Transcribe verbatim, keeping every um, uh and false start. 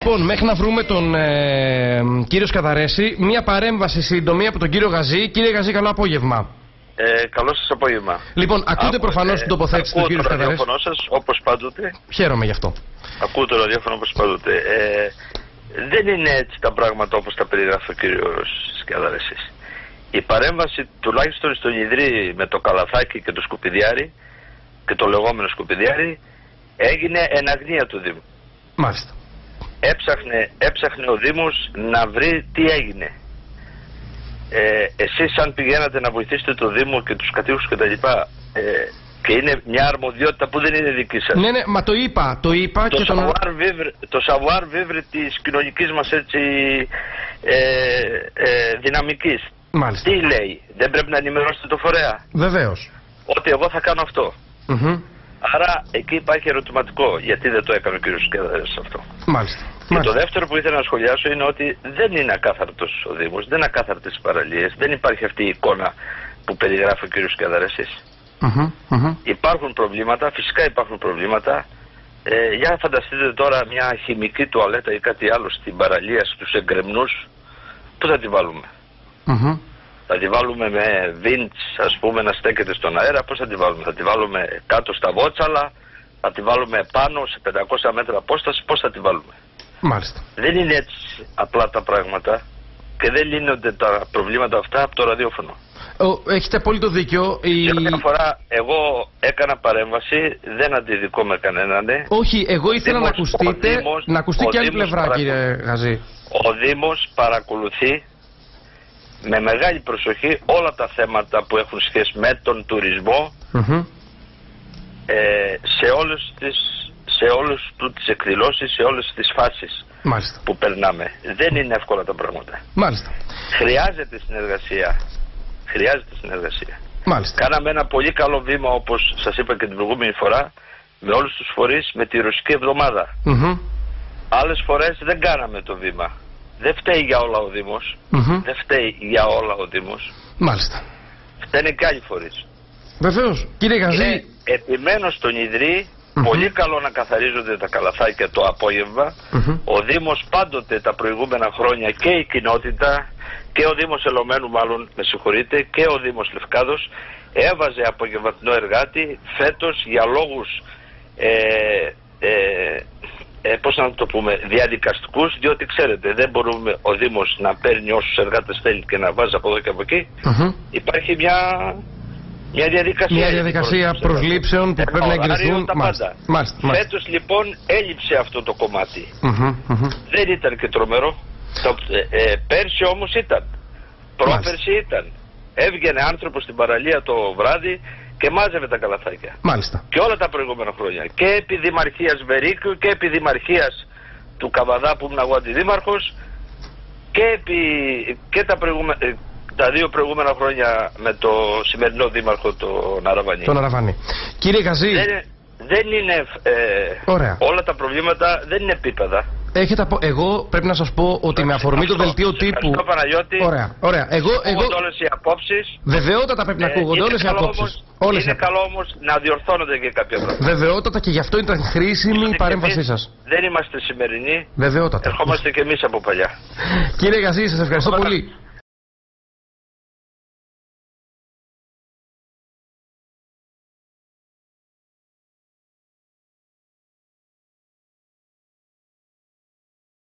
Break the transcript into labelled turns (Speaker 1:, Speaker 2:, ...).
Speaker 1: Λοιπόν, μέχρι να βρούμε τον ε, κύριο Σκαταρέση, μία παρέμβαση σύντομη από τον κύριο Γαζή. Κύριε Γαζή, καλό απόγευμα.
Speaker 2: Ε, καλό σας απόγευμα.
Speaker 1: Λοιπόν, ακούτε προφανώς την τοποθέτηση του κύριου Σκαταρέση.
Speaker 2: Ακούω το ραδιόφωνο σας, όπως πάντοτε.
Speaker 1: Χαίρομαι γι' αυτό.
Speaker 2: Ακούω το ραδιόφωνο όπως πάντοτε. Ε, δεν είναι έτσι τα πράγματα όπως τα περιγράφει ο κύριος Σκαταρέσης. Η παρέμβαση, τουλάχιστον στον Ιδρύ με το καλαθάκι και το σκουπιδιάρι, και το λεγόμενο σκουπιδιάρι, έγινε εν αγνία του Δήμου.
Speaker 1: Μάλιστα.
Speaker 2: Έψαχνε, έψαχνε ο Δήμος να βρει τι έγινε. Ε, εσείς αν πηγαίνατε να βοηθήσετε το Δήμο και τους κατοίκους και τα λοιπά, ε, και είναι μια αρμοδιότητα που δεν είναι δική σας.
Speaker 1: Ναι, ναι, μα το είπα, το είπα
Speaker 2: το
Speaker 1: και τον...
Speaker 2: Το savoir vivre της κοινωνικής μας έτσι ε, ε, δυναμικής.
Speaker 1: Μάλιστα.
Speaker 2: Τι λέει, δεν πρέπει να ενημερώσετε το φορέα?
Speaker 1: Βεβαίως.
Speaker 2: Ότι εγώ θα κάνω αυτό.
Speaker 1: Mm-hmm.
Speaker 2: Άρα εκεί υπάρχει ερωτηματικό, γιατί δεν το έκανε ο κ. Σκαταρέσης αυτό.
Speaker 1: Μάλιστα.
Speaker 2: Και
Speaker 1: Μάλιστα.
Speaker 2: το δεύτερο που ήθελα να σχολιάσω είναι ότι δεν είναι ακάθαρτος ο Δήμος, δεν είναι ακάθαρτες οι παραλίες, δεν υπάρχει αυτή η εικόνα που περιγράφει ο κ. Σκαταρέσης.
Speaker 1: Mm-hmm. Mm-hmm.
Speaker 2: Υπάρχουν προβλήματα, φυσικά υπάρχουν προβλήματα. Ε, για φανταστείτε τώρα μια χημική τουαλέτα ή κάτι άλλο στην παραλία, στους εγκρεμνούς, πού θα τη βάλουμε?
Speaker 1: Mm-hmm.
Speaker 2: Θα τη βάλουμε με βίντς, ας πούμε, να στέκεται στον αέρα? Πώς θα τη βάλουμε? Θα τη βάλουμε κάτω στα βότσαλα? Θα τη βάλουμε πάνω σε πεντακόσια μέτρα απόσταση? Πώς θα τη βάλουμε?
Speaker 1: Μάλιστα.
Speaker 2: Δεν είναι έτσι απλά τα πράγματα και δεν λύνονται τα προβλήματα αυτά από το ραδιόφωνο.
Speaker 1: Ο, έχετε απόλυτο δίκιο. Η...
Speaker 2: Και μια φορά εγώ έκανα παρέμβαση, δεν αντιδικώ με κανέναν. Ναι.
Speaker 1: Όχι, εγώ ήθελα
Speaker 2: Δήμος,
Speaker 1: να ακουστείτε,
Speaker 2: Δήμος,
Speaker 1: να ακουστεί και άλλη πλευρά,
Speaker 2: παρακολου...
Speaker 1: κύριε Γαζή.
Speaker 2: Ο Δήμος παρακολουθεί με μεγάλη προσοχή όλα τα θέματα που έχουν σχέση με τον τουρισμό,
Speaker 1: Mm-hmm.
Speaker 2: ε, σε όλες τις, σε όλες του τις εκδηλώσεις, σε όλες τις φάσεις.
Speaker 1: Μάλιστα.
Speaker 2: Που περνάμε. Δεν είναι εύκολα τα πράγματα.
Speaker 1: Μάλιστα.
Speaker 2: Χρειάζεται συνεργασία. Χρειάζεται συνεργασία.
Speaker 1: Μάλιστα.
Speaker 2: Κάναμε ένα πολύ καλό βήμα, όπως σας είπα και την προηγούμενη φορά, με όλους τους φορείς, με τη Ρωσική Εβδομάδα.
Speaker 1: Mm-hmm.
Speaker 2: Άλλες φορές δεν κάναμε το βήμα. Δεν φταίει για όλα ο Δήμος.
Speaker 1: Mm-hmm.
Speaker 2: Δεν φταίει για όλα ο Δήμος.
Speaker 1: Μάλιστα.
Speaker 2: Φταίνε και άλλοι φορείς.
Speaker 1: Βεβαίως. Κύριε Γαζή.
Speaker 2: Είναι επιμένω στον Ιδρύ. Mm-hmm. Πολύ καλό να καθαρίζονται τα καλαθάκια το απόγευμα.
Speaker 1: Mm-hmm.
Speaker 2: Ο Δήμος πάντοτε τα προηγούμενα χρόνια και η κοινότητα και ο Δήμος Ελωμένου, μάλλον με συγχωρείτε, και ο Δήμος Λευκάδος έβαζε απογευματινό εργάτη. Φέτος για λόγους ε, ε, ε, πώς να το πούμε, διαδικαστικούς, διότι ξέρετε δεν μπορούμε ο Δήμος να παίρνει όσους εργάτες θέλει και να βάζει από εδώ και από εκεί.
Speaker 1: Mm-hmm. Υπάρχει
Speaker 2: μια Μια διαδικασία,
Speaker 1: μια διαδικασία προσλήψεων που
Speaker 2: ε,
Speaker 1: πρέπει να εγκριθούν.
Speaker 2: Μάλιστα.
Speaker 1: Μάλιστα. Μάλιστα.
Speaker 2: Φέτος λοιπόν έλειψε αυτό το κομμάτι.
Speaker 1: Mm-hmm, mm-hmm.
Speaker 2: Δεν ήταν και τρομερό. Το, ε, ε, πέρσι όμως ήταν. Πρόπερσι ήταν. Έβγαινε άνθρωπος στην παραλία το βράδυ και μάζευε τα καλαθάκια.
Speaker 1: Μάλιστα.
Speaker 2: Και όλα τα προηγούμενα χρόνια. Και επί Δημαρχίας Βερίκου και επί Δημαρχίας του Καβαδά που ήμουν εγώ αντιδήμαρχος και, επί, και τα προηγούμενα... τα δύο προηγούμενα χρόνια με το σημερινό δήμαρχο τον Αραβανί.
Speaker 1: Τον Αραβανί. Κύριε Γαζή.
Speaker 2: Δεν, δεν είναι... Ε, όλα τα προβλήματα δεν είναι επίπεδα.
Speaker 1: Έχετε απο... Εγώ πρέπει να σας πω ότι ε, με αφορμή αυτό, το δελτίο τύπου...
Speaker 2: Ευχαριστώ Παναγιώτη.
Speaker 1: Ωραία, ωραία. Εγώ, εγώ...
Speaker 2: όλες οι απόψεις.
Speaker 1: Βεβαιότατα πρέπει να ακούγονται ε, όλες οι απόψεις.
Speaker 2: Όμως,
Speaker 1: όλες
Speaker 2: είναι
Speaker 1: οι...
Speaker 2: καλό όμως να διορθώνονται και κάποια πράγματα.
Speaker 1: Βεβαιότατα και γι' αυτό ήταν χρήσιμη η παρέμβασή σας.
Speaker 2: Δεν είμαστε σημερινοί.
Speaker 1: Βεβαιότατα.
Speaker 2: Ερχόμαστε και εμείς από παλιά.
Speaker 1: Κύριε Γαζή, σας ευχαριστώ πολύ.